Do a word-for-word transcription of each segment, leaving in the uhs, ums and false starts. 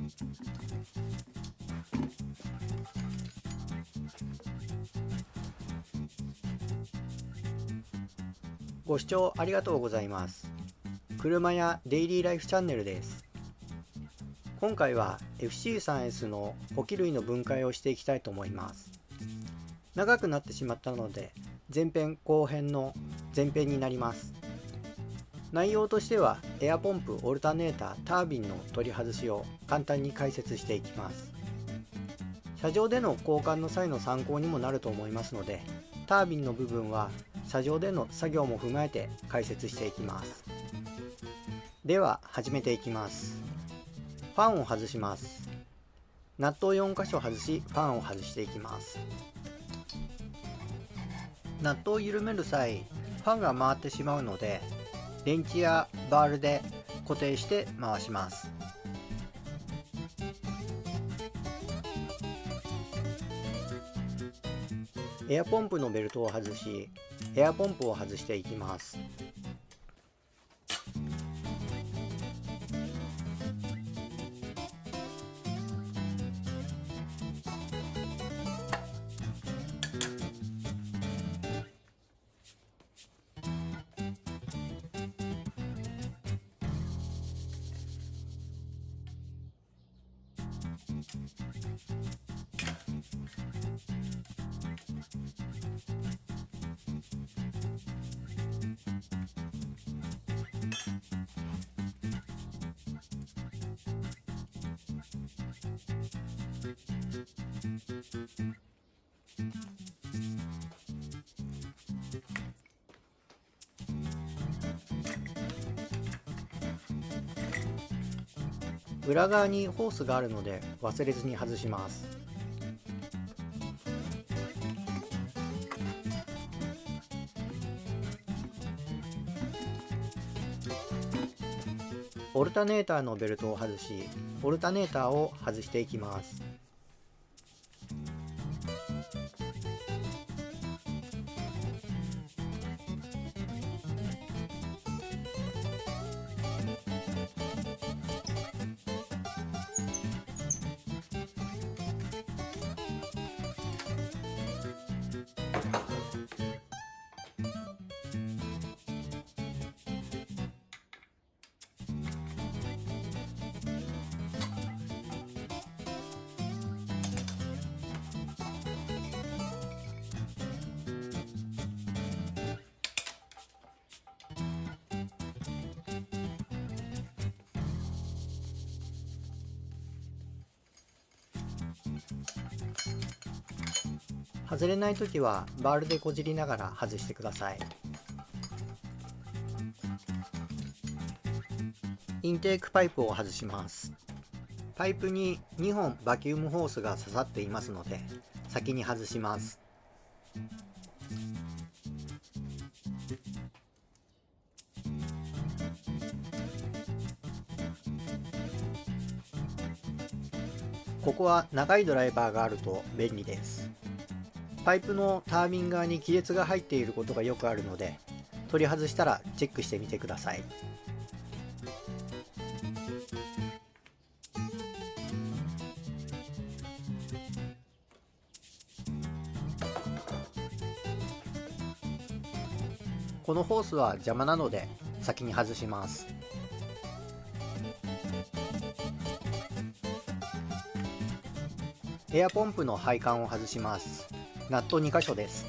ご視聴ありがとうございます。車やデイリーライフチャンネルです。今回は エフシースリーエス の補機類の分解をしていきたいと思います。長くなってしまったので前編後編の前編になります。内容としてはエアポンプ、オルタネーター、タービンの取り外しを簡単に解説していきます。車上での交換の際の参考にもなると思いますので、タービンの部分は車上での作業も踏まえて解説していきます。では始めていきます。ファンを外します。ナットをよんかしょ外し、ファンを外していきます。ナットを緩める際、ファンが回ってしまうので、レンチやバールで固定して回します。エアポンプのベルトを外し、エアポンプを外していきます。裏側にホースがあるので忘れずに外します。オルタネーターのベルトを外し、オルタネーターを外していきます。外れないときはバールでこじりながら外してください。インテークパイプを外します。パイプににほんバキュームホースが刺さっていますので先に外します。ここは長いドライバーがあると便利です。パイプのタービン側に亀裂が入っていることがよくあるので、取り外したらチェックしてみてください。このホースは邪魔なので先に外します。エアポンプの配管を外します。ナットにかしょです。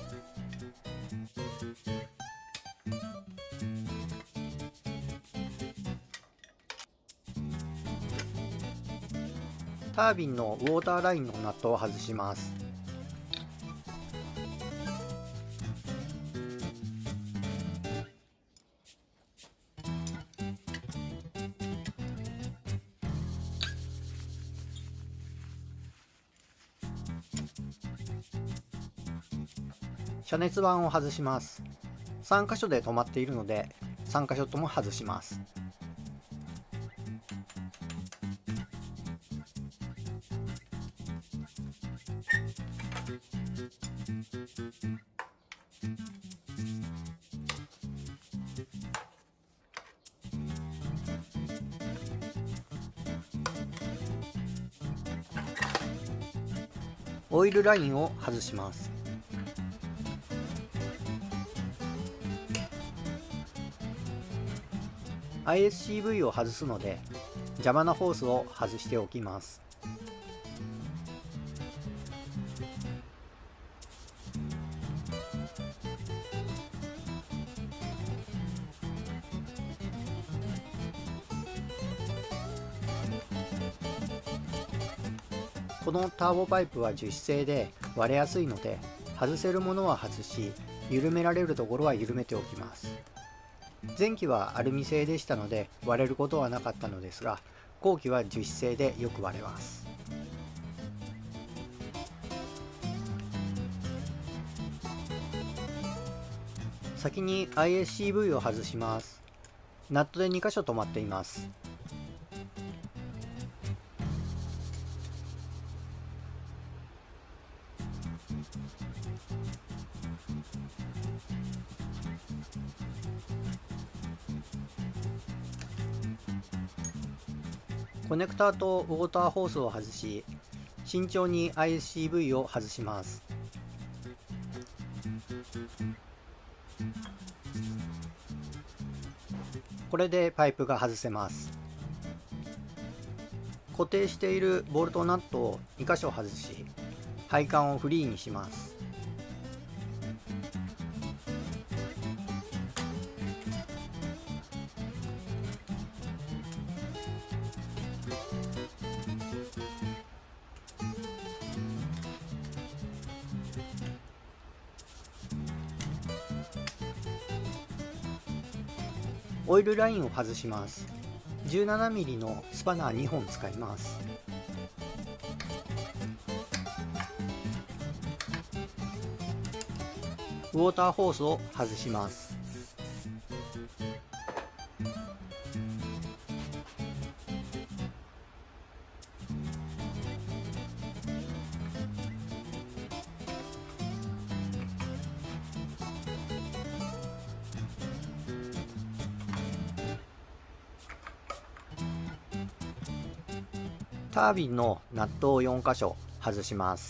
タービンのウォーターラインのナットを外します。遮熱板を外します。さんかしょで止まっているのでさんかしょとも外します。 オイルラインを外します。アイエスシーブイ を外すので邪魔なホースを外しておきます。このターボパイプは樹脂製で割れやすいので、外せるものは外し、緩められるところは緩めておきます。前期はアルミ製でしたので割れることはなかったのですが、後期は樹脂製でよく割れます。先に アイエスシーブイ を外します。ナットでにかしょ止まっています。コネクターとウォーターホースを外し、慎重に アイエスシーブイ を外します。これでパイプが外せます。固定しているボルトナットをにかしょ外し、配管をフリーにします。オイルラインを外します。じゅうななミリ のスパナーにほん使います。ウォーターホースを外します。タービンのナットをよんかしょ外します。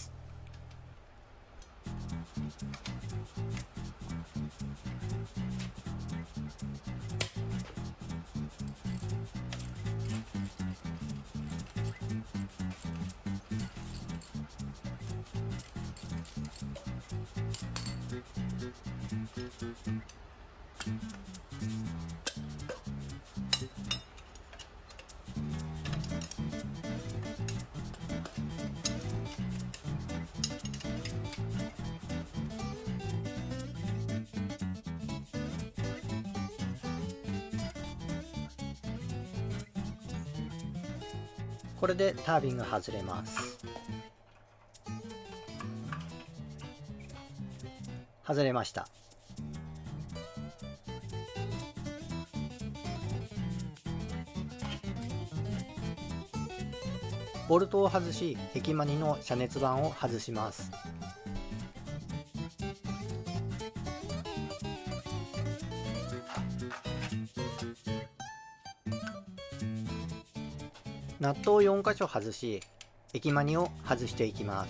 これでタービンが外れます。外れました。ボルトを外し、駅マニの遮熱板を外します。ナットをよんかしょ外し、駅マニを外していきます。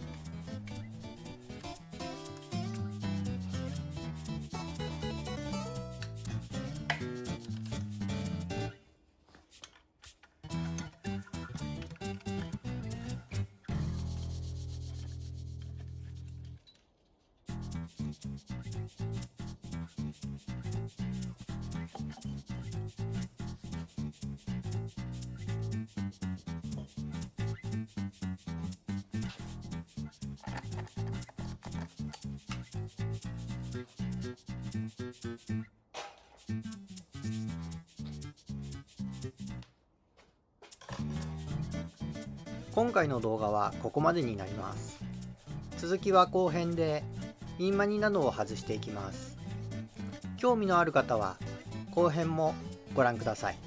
今回の動画はここまでになります。続きは後編でインマニなどを外していきます。興味のある方は後編もご覧ください。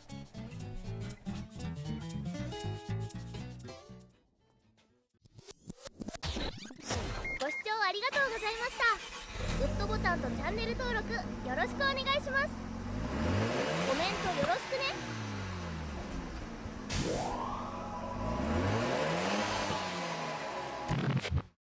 ご視聴ありがとうございました。グッドボタンとチャンネル登録よろしくお願いします。コメントよろしくね。